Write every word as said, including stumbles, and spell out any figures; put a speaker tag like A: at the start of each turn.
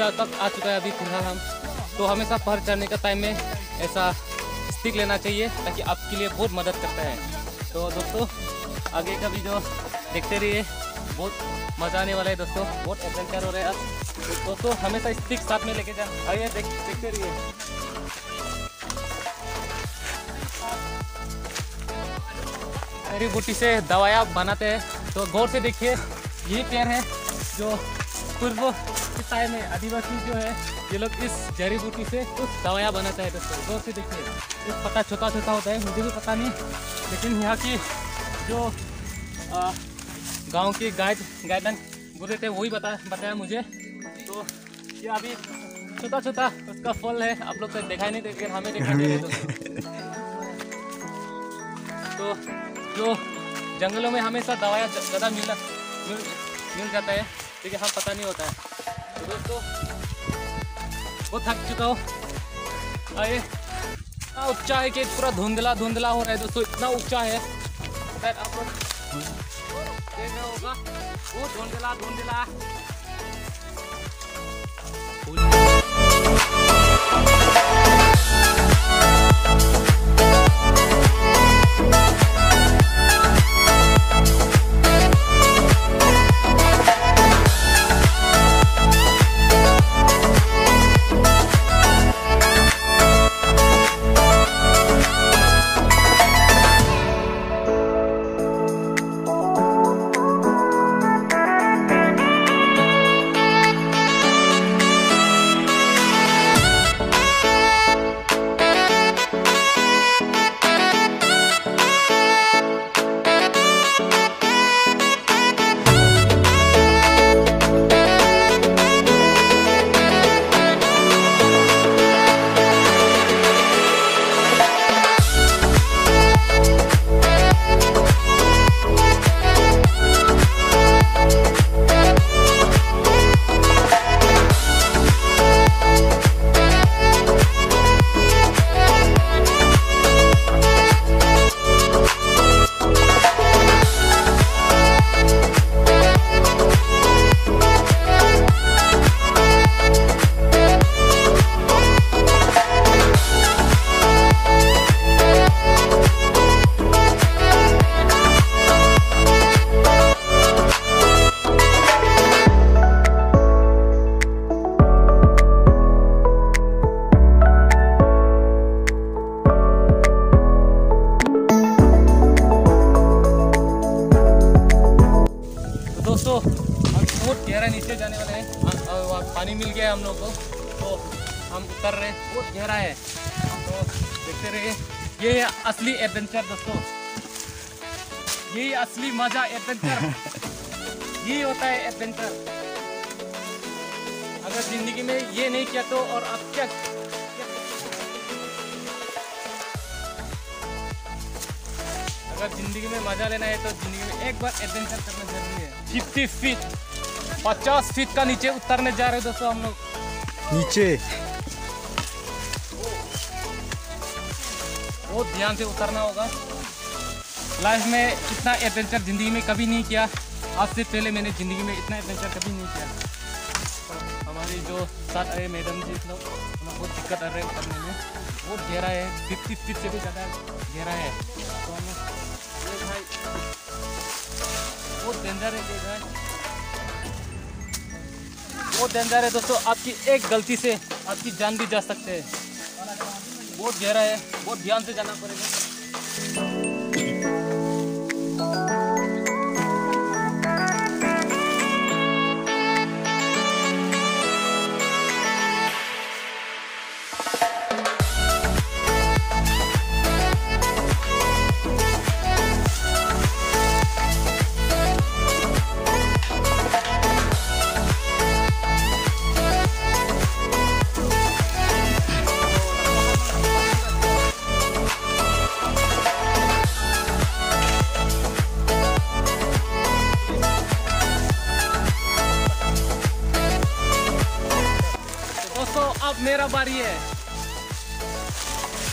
A: तक आ चुका है अभी फिलहाल हम। तो हमेशा पहाड़ चढ़ने का टाइम में ऐसा स्टिक लेना चाहिए ताकि आपके लिए बहुत मदद करता है। तो दोस्तों आगे का वीडियो देखते रहिए, बहुत मज़ा आने वाला है दोस्तों, बहुत एडवेंचर हो रहा है आज। तो दोस्तों हमेशा स्टिक साथ में लेके जाना, आइए देख देखते रहिए। जड़ी बूटी से दवाइयाँ बनाते हैं, तो गौर से देखिए यही पेड़ है जो पूर्व के टाइम में आदिवासी जो है ये लोग इस जड़ी बूटी से कुछ दवाइयाँ बनाते हैं दोस्तों। गौर से देखिए, इस पता छोटा छोटा होता है, मुझे भी पता नहीं, लेकिन यहाँ की जो गांव की गाइड गाइडलाइन बोले थे वही बता बताया मुझे। तो ये अभी छोटा छोटा उसका फल है, आप लोग तो दिखाई नहीं देते, हमें दिखाई दे रहे दोस्तों। तो जो जंगलों में हमेशा दवाइयाँ ज़्यादा मिल मिल मिल जाता है, लेकिन हम पता नहीं होता है। तो दोस्तों बहुत थक चुका हूँ, आइए इतना ऊंचा है कि पूरा धुंधला धुंधला हो रहा है दोस्तों, इतना ऊंचा है शायद आप लोग देख रहे होगा, वो धुंधला धुंधला। दोस्तों हम बहुत गहरा नीचे जाने वाले हैं, वहाँ पानी मिल गया है हम लोगों को, तो हम उतर रहे हैं, बहुत गहरा है। तो देखते रहिए, ये है असली एडवेंचर दोस्तों, यही असली मजा एडवेंचर, यही होता है एडवेंचर। अगर जिंदगी में ये नहीं किया तो और आप क्या, अगर जिंदगी में मजा लेना है तो जिंदगी में एक बार एडवेंचर करना जरूरी है। फिफ्टी फीट पचास फीट का नीचे उतरने जा रहे हैं दोस्तों हम लोग
B: नीचे।
A: बहुत ध्यान से उतरना होगा। लाइफ में इतना एडवेंचर जिंदगी में कभी नहीं किया, आज से पहले मैंने जिंदगी में इतना एडवेंचर कभी नहीं किया। तो हमारी जो साथ आए मैडम जी लोग, हमें बहुत दिक्कत आ रही है उतरने में, बहुत गहरा है, फिफ्टी फीट से भी ज़्यादा गहरा है। तो हमें ये भाई बहुत डेंजर है, ये भाई बहुत डेंजर है दोस्तों। आपकी एक गलती से आपकी जान भी जा सकते हैं, बहुत गहरा है, बहुत ध्यान से जाना पड़ेगा। अब मेरा बारी है।